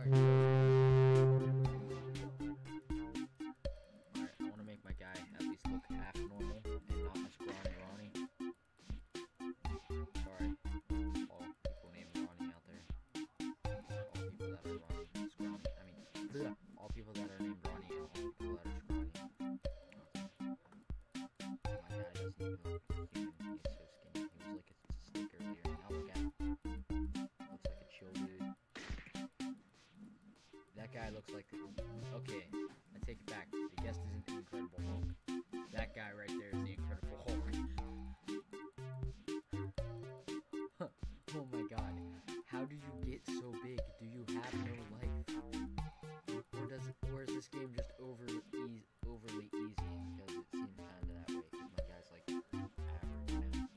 Alright, I want to make my guy at least look half normal and not a scrawny Ronnie. Sorry, all people named Ronnie out there. All people that are Ronnie, scrawny. I mean, bleh, all people that are named Ronnie and all people that are scrawny. My guy doesn't even look human. He's so skinny. He was like a stick earlier. Now look at him. Looks like a chill dude. That guy looks like... Okay, I take it back. The guest isn't the Incredible Hulk. That guy right there is the Incredible Hulk. Oh my god. How do you get so big? Do you have no life? Or is this game just overly easy? Because it seems kind of that way. Because my guy's like average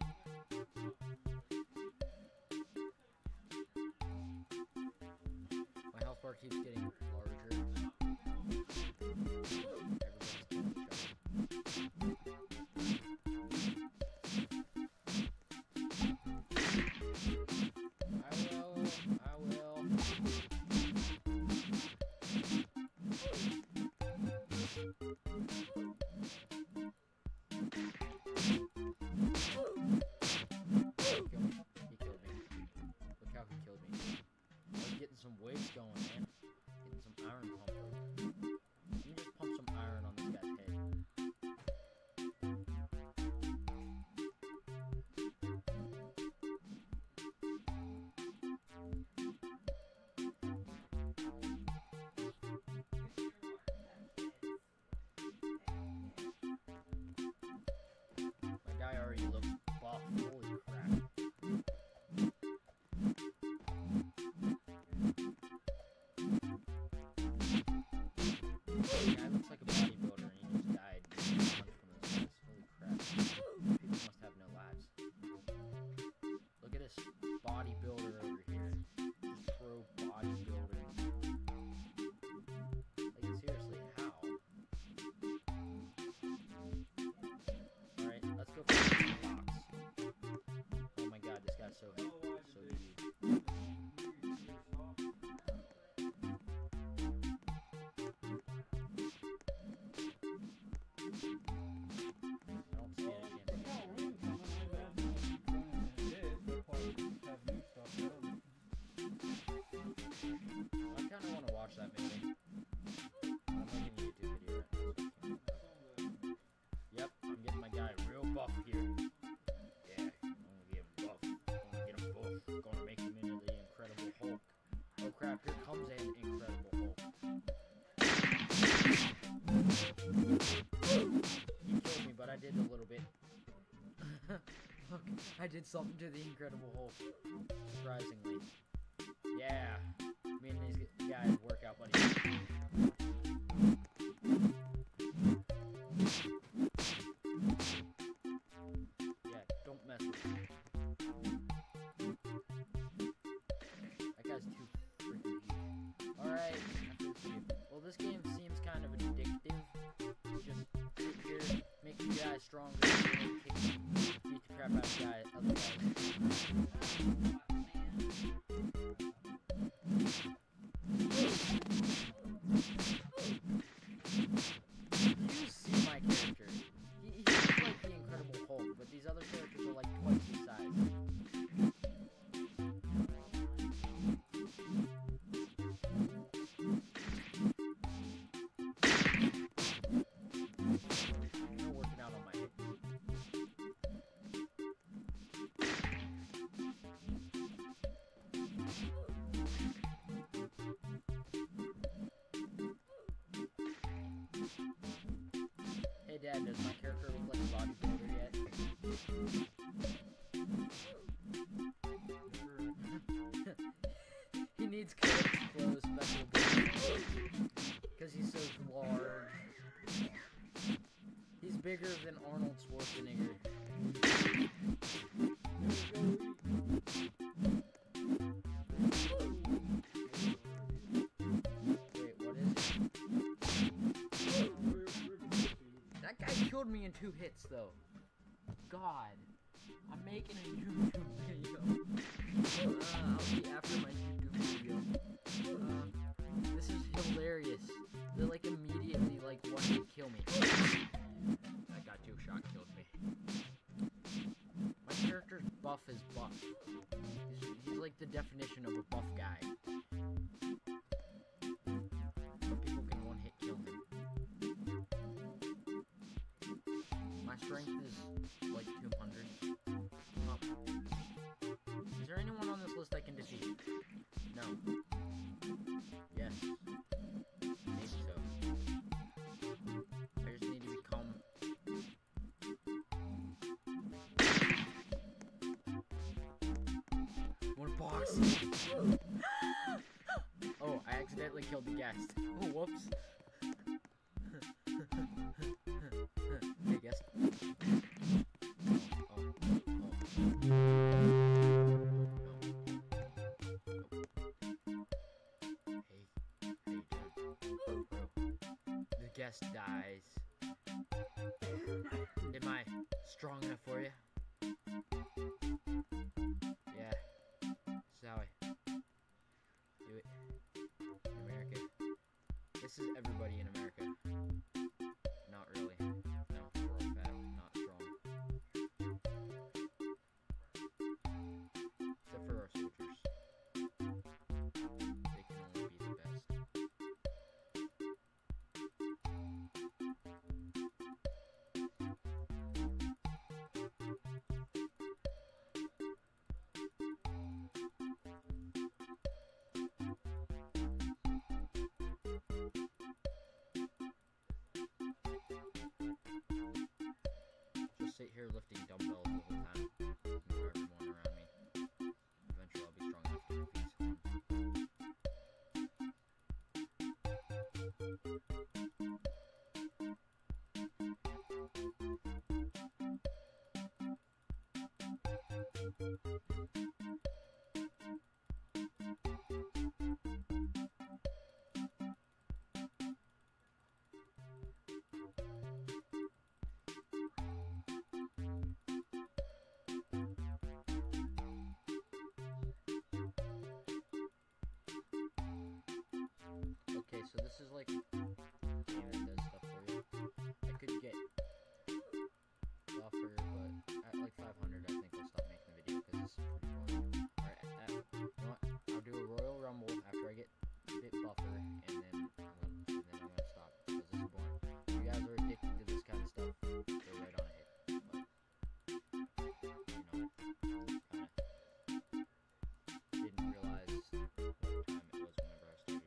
now. My health bar keeps getting larger. Everybody's killing each other. I will. He killed me. Look how he killed me. I'm getting some waves going, man. Getting some iron pumped. You just pump some iron on this guy's head. My guy already looks buff. Holy crap. The guy looks like a bodybuilder and he just died from this place. Holy crap. People must have no lives. Look at this bodybuilder over here. Pro bodybuilder. Like, seriously, how? Alright, let's go for the box. Oh my god, this guy's so huge. Watch that movie. I'm making a YouTube video right now. Yep, I'm getting my guy real buff here. Yeah, I'm gonna get him buff. Gonna make him into the Incredible Hulk. Oh crap, here comes an Incredible Hulk. He killed me, but I did a little bit. Look, I did something to the Incredible Hulk. Surprisingly. Yeah. Me and these guys work out, buddy. Yeah, don't mess with me. That guy's too freaking huge. Alright, well this game seems kind of addictive. You just sit here, make the guy stronger, and beat the crap out of the other guys. You see my character. He's like the Incredible Hulk, but these other characters are like twice his size. You're working out on my head. Hey Dad, does my character look like a bodybuilder yet? He needs clothes, special because he's so large. He's bigger than Arnold Schwarzenegger. Wait, what is it? That guy killed me in 2 hits, though. God. I'm making a YouTube video. I'll see after my YouTube video. this. They like immediately like want to kill me. That got 2 shot killed me. My character's buff is buff. He's like the definition of a buff guy. But people can one hit kill him. My strength is like 200. Oh. Is there anyone on this list I can defeat? No. Yes. Maybe so. I just need to become... One box! Oh, I accidentally killed the guest. Oh, whoops. Hey, guest. Oh. Guest dies. Am I strong enough for you? Yeah. This is how I do it in America. This is everybody in America. Not really. No, we're all fat, not strong. Except for our soldiers. They can only be the best. Just sit here lifting dumbbells the whole time. Ignore everyone around me. Eventually I'll be strong enough to defeat someone. Okay, so this is like a game that does stuff for you. I could get buffer, but at like 500 I think I'll stop making the video because this is pretty boring. Alright, you know what? I'll do a Royal Rumble after I get a bit buffer, and then I'm gonna stop because this is boring. If you guys are addicted to this kind of stuff, go right on ahead. But, you know, kinda didn't realize what time it was whenever I started.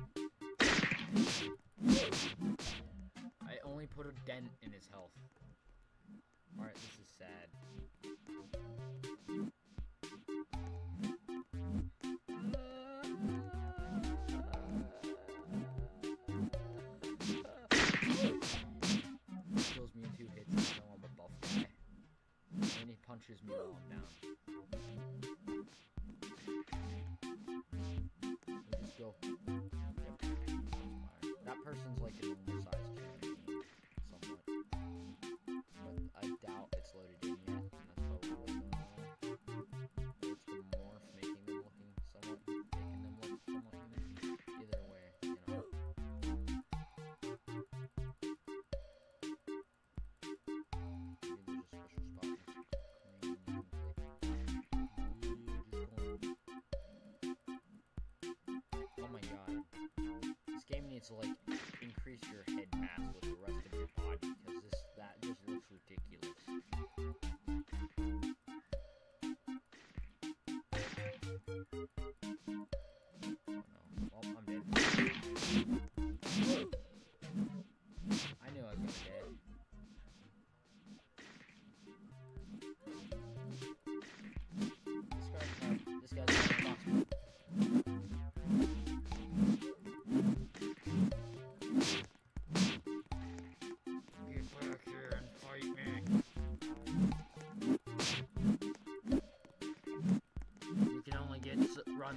I only put a dent in his health.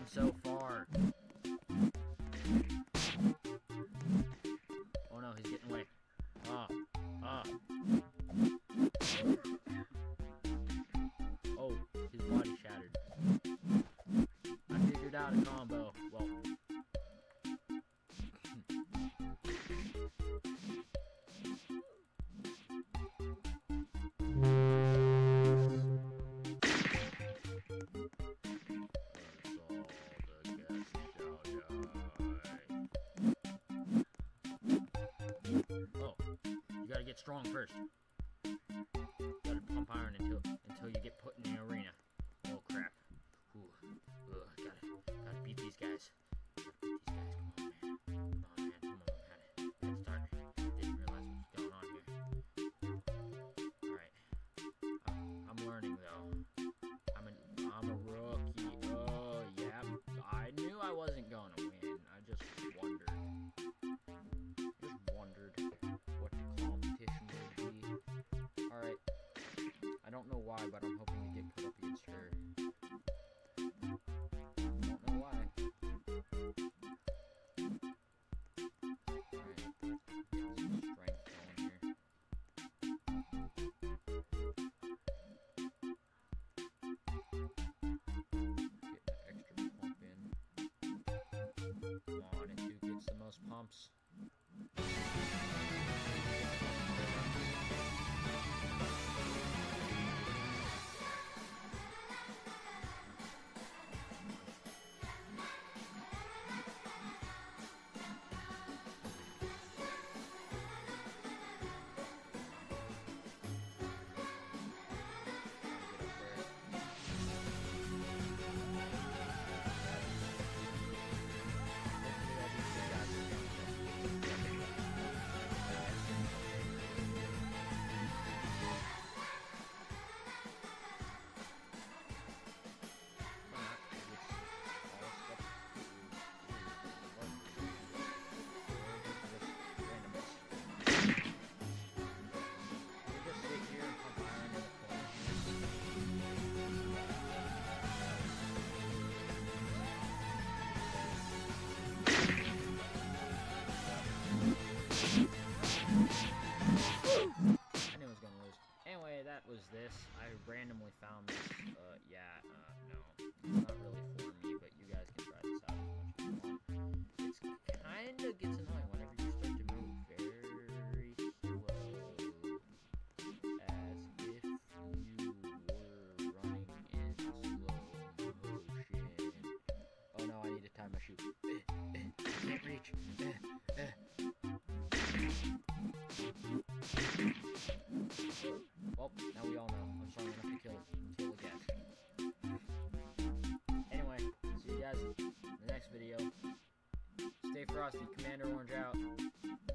so far. Oh no, he's getting away. Oh, his body shattered. I figured out a combo. Well. Get strong first. You gotta pump iron until you get put in the arena. Oh crap. Ooh. Gotta beat these guys. Come on, man. Come on, man. Head start. Didn't realize what was going on here. Alright. I'm learning though. I'm a rookie. Oh yeah. I knew I wasn't gonna win. I just wondered. I don't know why, but I'm hoping to get put up against her. Don't know why. Alright, get some strength going here. Get an extra pump in. Come on, and who gets the most pumps? Was this. I randomly found this. No. It's not really for me, but you guys can try this out as much as you want. It's kinda gets annoying whenever you start to move very slow. As if you were running in slow motion. Oh no, I need to time my shoe. Can't reach. Well, now we all know. I'm strong enough to kill the cat. Anyway, see you guys in the next video. Stay frosty. Commander Orange out.